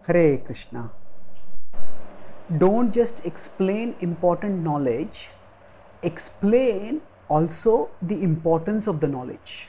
Hare Krishna. Don't just explain important knowledge, explain also the importance of the knowledge.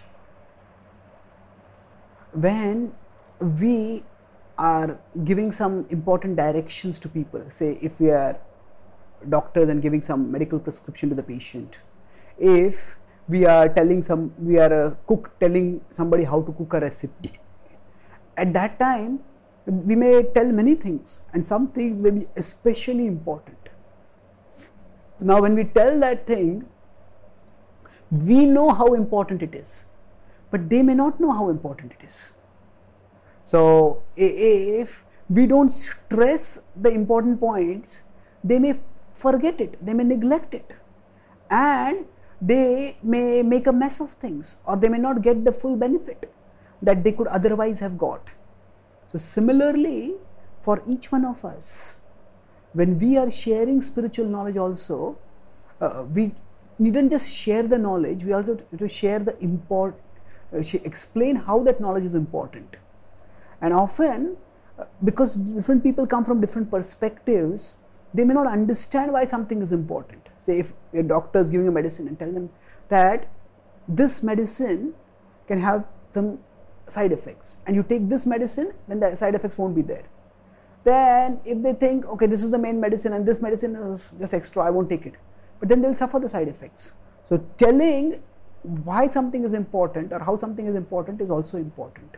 When we are giving some important directions to people, say if we are doctors and giving some medical prescription to the patient, if we are a cook telling somebody how to cook a recipe, at that time we may tell many things, and some things may be especially important. Now when we tell that thing, we know how important it is, but they may not know how important it is. So if we don't stress the important points, they may forget it, they may neglect it, and they may make a mess of things, or they may not get the full benefit that they could otherwise have got. So similarly, for each one of us, when we are sharing spiritual knowledge also, we needn't just share the knowledge, we also to share the explain how that knowledge is important. And often, because different people come from different perspectives, they may not understand why something is important. Say if a doctor is giving a medicine and tell them that this medicine can have some side effects, and you take this medicine, then the side effects won't be there. Then if they think, okay, this is the main medicine and this medicine is just extra, I won't take it. But then they'll suffer the side effects. So telling why something is important or how something is important is also important.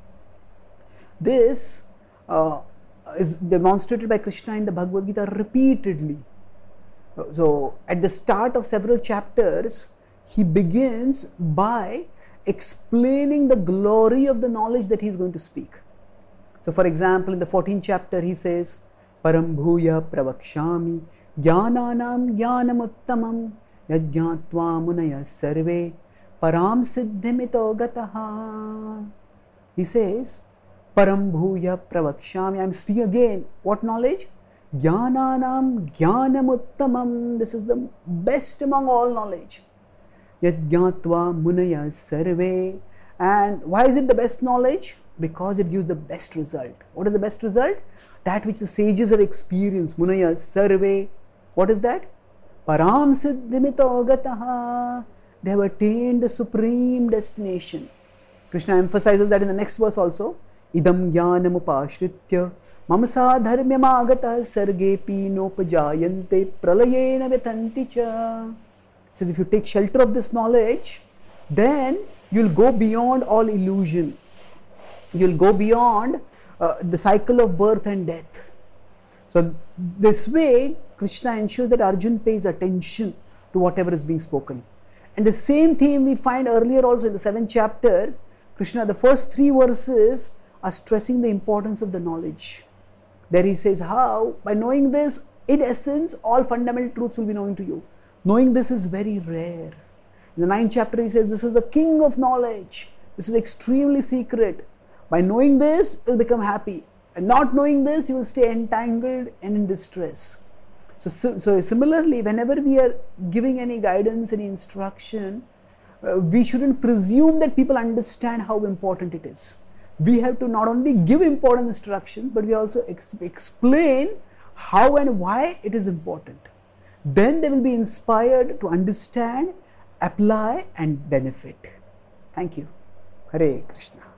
This is demonstrated by Krishna in the Bhagavad-Gītā repeatedly. So at the start of several chapters, he begins by explaining the glory of the knowledge that he is going to speak. So for example, in the 14th chapter he says, Param bhuya pravakshami jnananam jnanam uttamam yajñātvā munaya sarve param siddhimito gataha. He says, Param bhuya pravakshami, I am speaking again. What knowledge? Jnananam jnanam uttamam. This is the best among all knowledge. Yajñātvā munaya sarve. And why is it the best knowledge? Because it gives the best result. What is the best result? That which the sages have experienced. Munaya sarve. What is that? Param siddhimito gataha. They have attained the supreme destination. Krishna emphasizes that in the next verse also. Idam jnanam upashritya mamasa dharmyam agatah sargepi nopajayante pralayena vyatanti cha. Says if you take shelter of this knowledge, then you will go beyond all illusion. You will go beyond the cycle of birth and death. So this way, Krishna ensures that Arjuna pays attention to whatever is being spoken. And the same theme we find earlier also in the 7th chapter. Krishna, the first 3 verses are stressing the importance of the knowledge. There he says how, by knowing this, in essence, all fundamental truths will be known to you. Knowing this is very rare. In the 9th chapter he says, this is the king of knowledge. This is extremely secret. By knowing this, you will become happy. And not knowing this, you will stay entangled and in distress. So similarly, whenever we are giving any guidance, any instruction, we shouldn't presume that people understand how important it is. We have to not only give important instructions, but we also explain how and why it is important. Then they will be inspired to understand, apply and benefit. Thank you. Hare Krishna.